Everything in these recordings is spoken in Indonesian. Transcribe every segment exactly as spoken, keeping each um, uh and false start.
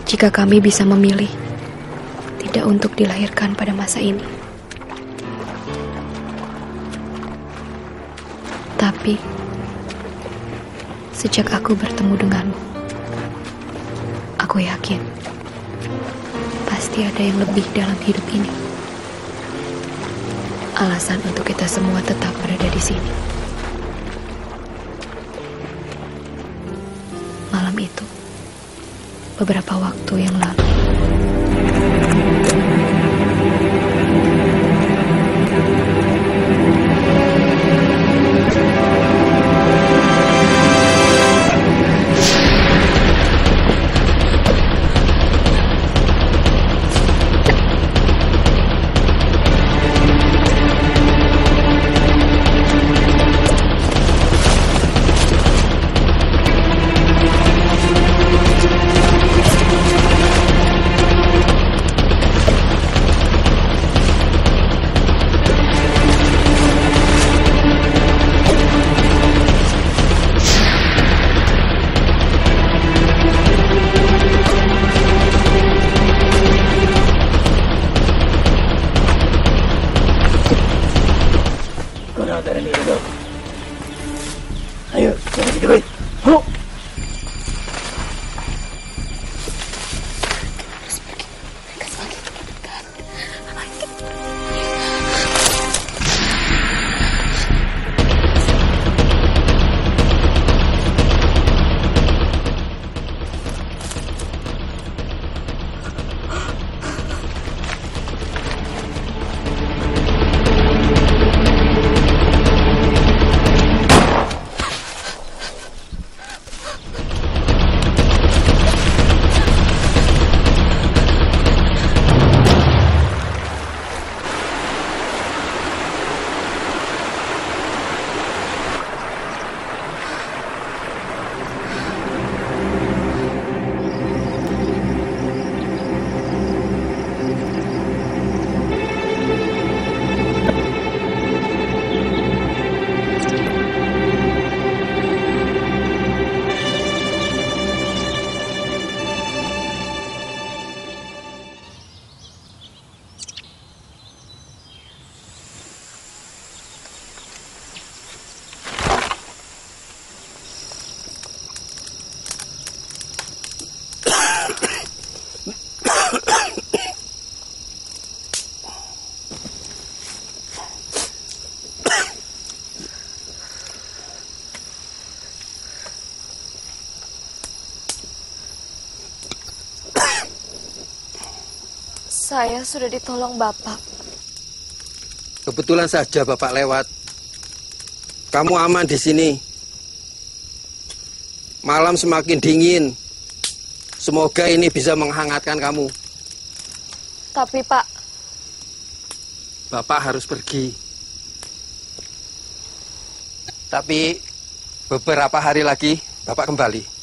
jika kami bisa memilih tidak untuk dilahirkan pada masa ini. Tapi, sejak aku bertemu denganmu, aku yakin pasti ada yang lebih dalam hidup ini. Alasan untuk kita semua tetap berada di sini. Malam itu, beberapa waktu yang lalu. Ayo, jangan digituin. Halo. Saya sudah ditolong Bapak. Kebetulan saja Bapak lewat. Kamu aman di sini. Malam semakin dingin. Semoga ini bisa menghangatkan kamu. Tapi Pak, Bapak harus pergi. Tapi beberapa hari lagi Bapak kembali.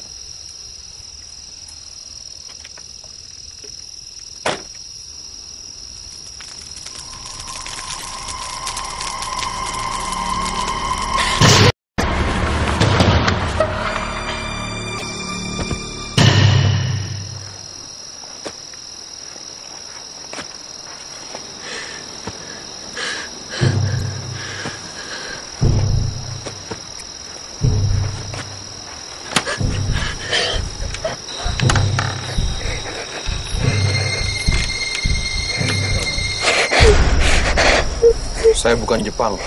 Saya bukan Jepang.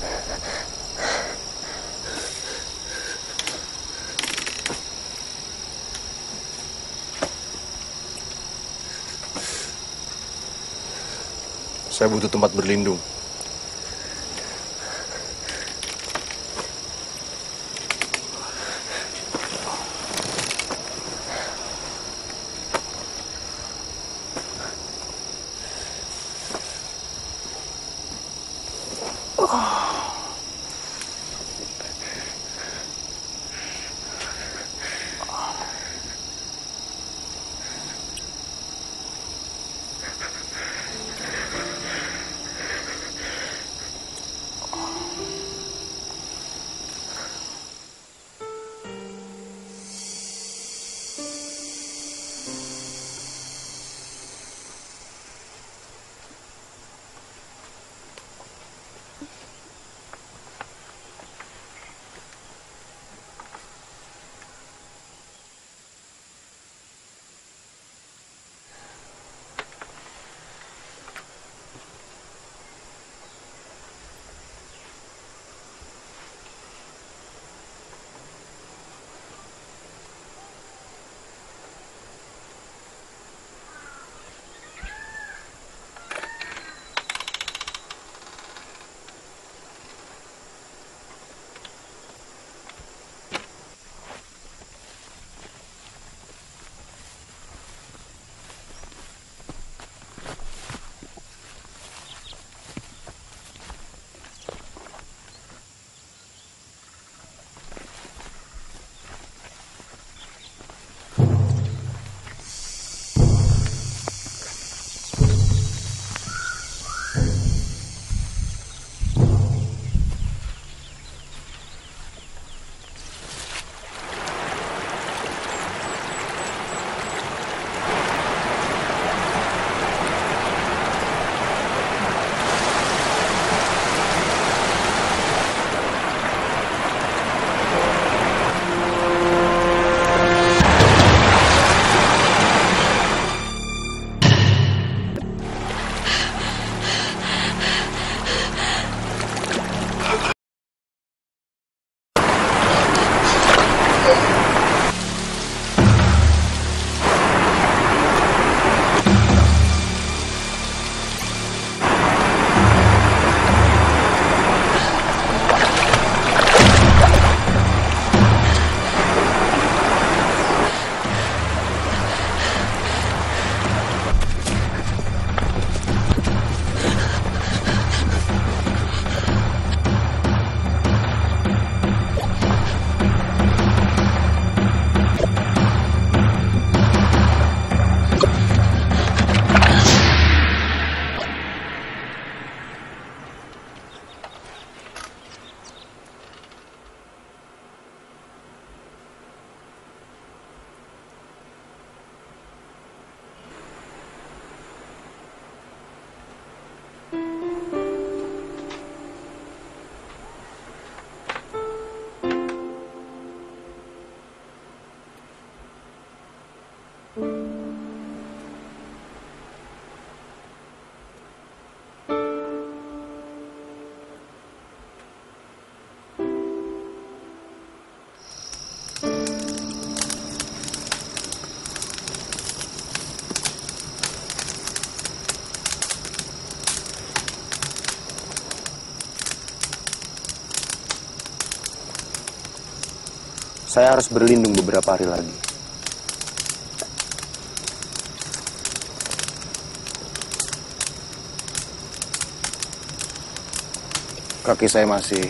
Saya butuh tempat berlindung. Saya harus berlindung beberapa hari lagi. Kaki saya masih...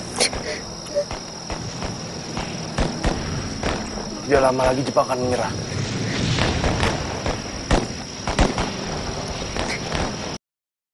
Tidak lama lagi Jepang akan menyerah.